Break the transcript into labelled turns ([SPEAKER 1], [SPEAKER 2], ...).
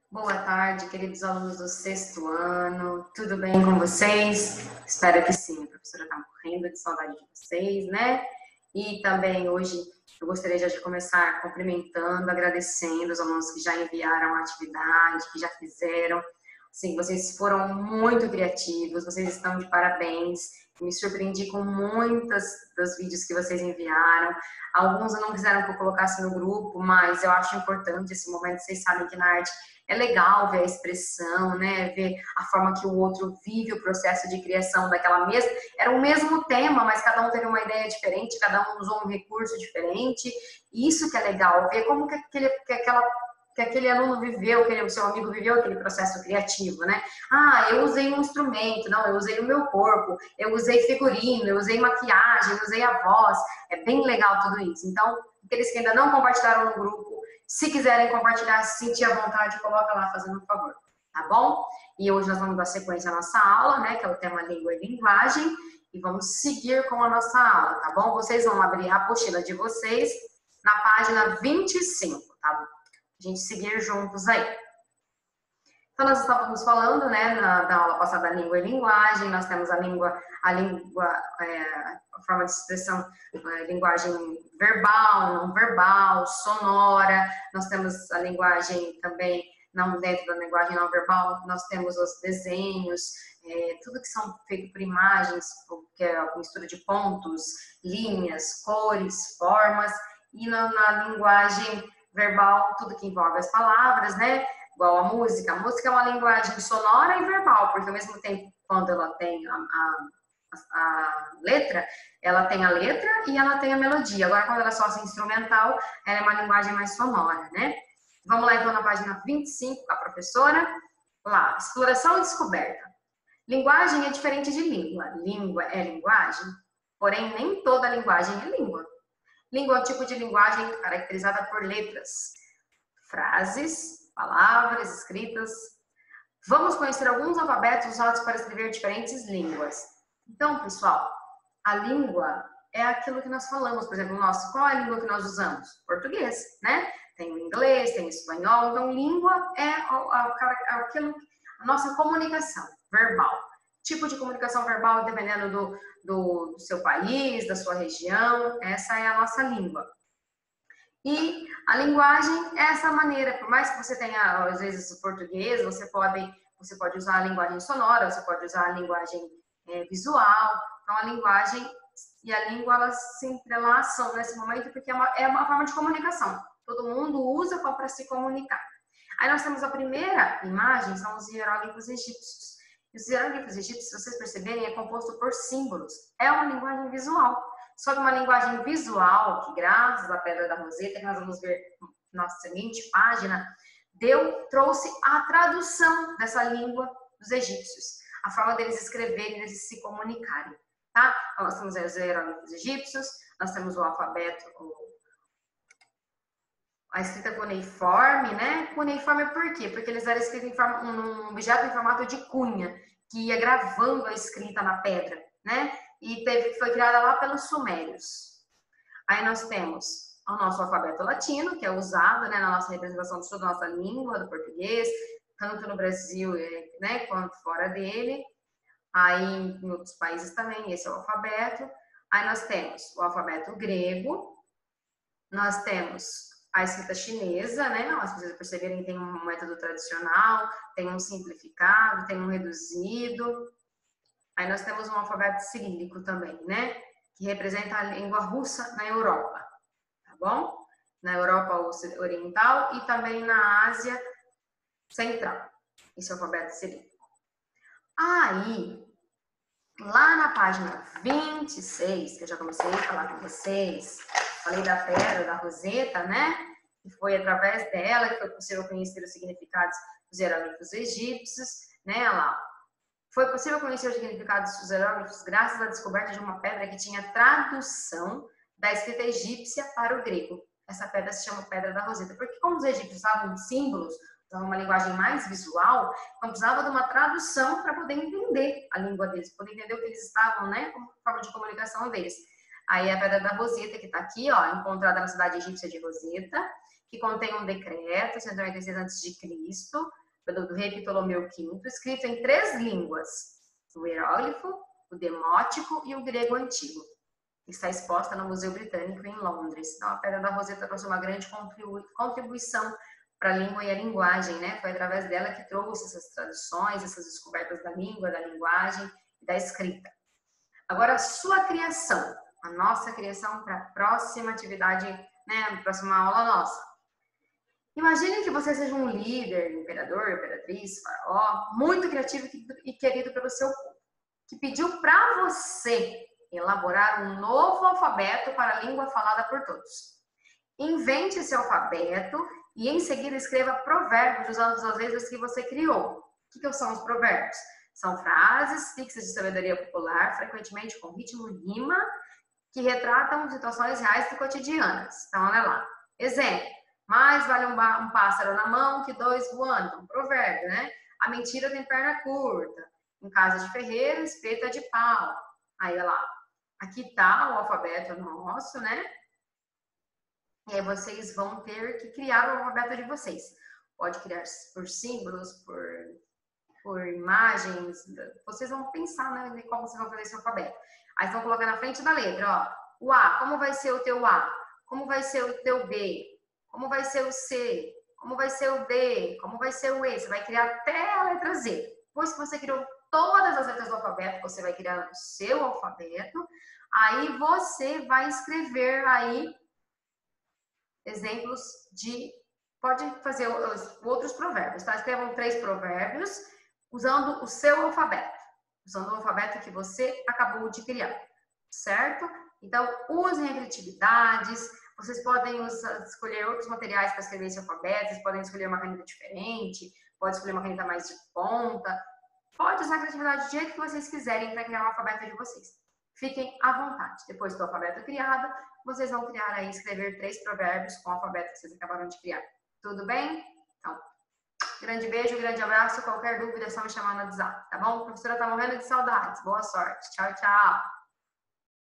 [SPEAKER 1] Boa tarde, queridos alunos do sexto ano. Tudo bem com vocês? Espero que sim. A professora está morrendo de saudade de vocês, né? E também hoje eu gostaria já de começar cumprimentando, agradecendo os alunos que já enviaram a atividade, que já fizeram. Sim, vocês foram muito criativos, vocês estão de parabéns. Me surpreendi com muitas dos vídeos que vocês enviaram. Alguns eu não quiseram que eu colocasse no grupo, mas eu acho importante esse momento. Vocês sabem que na arte é legal ver a expressão, né? Ver a forma que o outro vive o processo de criação daquela mesma. Era o mesmo tema, mas cada um teve uma ideia diferente, cada um usou um recurso diferente. Isso que é legal, ver como que aquele aluno viveu, que o seu amigo viveu aquele processo criativo, né? Ah, eu usei um instrumento, não, eu usei o meu corpo, eu usei figurino, eu usei maquiagem, eu usei a voz. É bem legal tudo isso. Então, aqueles que ainda não compartilharam no grupo, se quiserem compartilhar, se sentir à vontade, coloca lá fazendo um favor, tá bom? E hoje nós vamos dar sequência à nossa aula, né, que é o tema língua e linguagem, e vamos seguir com a nossa aula, tá bom? Vocês vão abrir a apostila de vocês na página 25, tá bom? A gente seguir juntos aí. Então, nós estávamos falando, né, na aula passada, da língua e linguagem. Nós temos a forma de expressão, linguagem verbal, não verbal, sonora. Nós temos a linguagem também, não dentro da linguagem não verbal, nós temos os desenhos, tudo que são feito por imagens, que é a mistura de pontos, linhas, cores, formas. E na linguagem verbal, tudo que envolve as palavras, né? Igual a música. A música é uma linguagem sonora e verbal, porque ao mesmo tempo, quando ela tem a letra, ela tem a letra e ela tem a melodia. Agora, quando ela é só instrumental, ela é uma linguagem mais sonora, né? Vamos lá, então, na página 25, a professora. Lá, exploração e descoberta. Linguagem é diferente de língua. Língua é linguagem, porém, nem toda linguagem é língua. Língua é um tipo de linguagem caracterizada por letras, frases, palavras escritas. Vamos conhecer alguns alfabetos usados para escrever diferentes línguas. Então, pessoal, a língua é aquilo que nós falamos. Por exemplo, qual é a língua que nós usamos? Português, né? Tem o inglês, tem o espanhol. Então, língua é a nossa comunicação verbal. Tipo de comunicação verbal, dependendo do seu país, da sua região, essa é a nossa língua. E a linguagem é essa maneira, por mais que você tenha, às vezes, o português, você pode usar a linguagem sonora, você pode usar a linguagem visual. Então, a linguagem e a língua, elas se entrelaçam nesse momento, porque é uma forma de comunicação. Todo mundo usa para se comunicar. Aí nós temos a primeira imagem, são os hieróglifos egípcios. Os hieróglifos egípcios, se vocês perceberem, é composto por símbolos. É uma linguagem visual. Só que uma linguagem visual, que graças à Pedra da Roseta, que nós vamos ver na seguinte página, trouxe a tradução dessa língua dos egípcios. A forma deles escreverem, deles se comunicarem. Tá? Então, nós temos os hieróglifos egípcios, nós temos o alfabeto, a escrita cuneiforme, né? Cuneiforme por quê? Porque eles eram escritos num objeto em formato de cunha, que ia gravando a escrita na pedra, né? E foi criada lá pelos sumérios. Aí nós temos o nosso alfabeto latino, que é usado, né, na nossa representação de toda a nossa língua, do português, tanto no Brasil, né, quanto fora dele. Aí em outros países também, esse é o alfabeto. Aí nós temos o alfabeto grego, nós temos a escrita chinesa, né? Se vocês perceberem, tem um método tradicional, tem um simplificado, tem um reduzido. Aí nós temos um alfabeto cirílico também, né? Que representa a língua russa na Europa, tá bom? Na Europa Oriental e também na Ásia Central. Esse é o alfabeto cirílico. Aí, lá na página 26, que eu já comecei a falar com vocês, falei da Pedra da Roseta, né? Que foi através dela que foi possível conhecer os significados dos hieróglifos egípcios, né? Lá. Foi possível conhecer os significados dos hieróglifos graças à descoberta de uma pedra que tinha tradução da escrita egípcia para o grego. Essa pedra se chama Pedra da Roseta, porque como os egípcios usavam símbolos, usavam uma linguagem mais visual, então precisava de uma tradução para poder entender a língua deles, poder entender o que eles estavam, né, como forma de comunicação deles. Aí a Pedra da Roseta, que está aqui, ó, encontrada na cidade egípcia de Roseta, que contém um decreto, 196 a.C., do rei Ptolomeu V, escrito em 3 línguas, o hieróglifo, o demótico e o grego antigo. Está exposta no Museu Britânico em Londres. Então, a Pedra da Roseta trouxe uma grande contribuição para a língua e a linguagem, né? Foi através dela que trouxe essas tradições, essas descobertas da língua, da linguagem e da escrita. Agora, a sua criação, a nossa criação para a próxima atividade, né? A próxima aula nossa. Imagine que você seja um líder, imperador, imperatriz, faraó, muito criativo e querido pelo seu povo, que pediu para você elaborar um novo alfabeto para a língua falada por todos. Invente esse alfabeto e em seguida escreva provérbios usando as letras que você criou. O que são os provérbios? São frases fixas de sabedoria popular, frequentemente com ritmo e rima, que retratam situações reais e cotidianas. Então, olha lá. Exemplo. Mais vale um pássaro na mão que 2 voando. Então, provérbio, né? A mentira tem perna curta. Em casa de ferreiro, espeta de pau. Aí, olha lá. Aqui tá o alfabeto nosso, né? E aí vocês vão ter que criar o alfabeto de vocês. Pode criar por símbolos, por imagens. Vocês vão pensar, né, em como vocês vão fazer esse alfabeto. Aí vocês vão colocar na frente da letra, ó. O A, como vai ser o teu A? Como vai ser o teu B? Como vai ser o C? Como vai ser o D? Como vai ser o E? Você vai criar até a letra Z. Depois que você criou todas as letras do alfabeto, você vai criar o seu alfabeto. Aí você vai escrever aí exemplos de... Pode fazer outros provérbios, tá? Escrevam 3 provérbios usando o seu alfabeto. Usando o alfabeto que você acabou de criar, certo? Então, usem a criatividades. Vocês podem escolher outros materiais para escrever esse alfabeto. Vocês podem escolher uma caneta diferente. Pode escolher uma caneta mais de ponta. Pode usar a criatividade do jeito que vocês quiserem para criar o alfabeto de vocês. Fiquem à vontade. Depois do alfabeto criado, vocês vão criar aí, escrever 3 provérbios com o alfabeto que vocês acabaram de criar. Tudo bem? Então, grande beijo, grande abraço. Qualquer dúvida é só me chamar no WhatsApp, tá bom? A professora tá morrendo de saudades. Boa sorte. Tchau, tchau.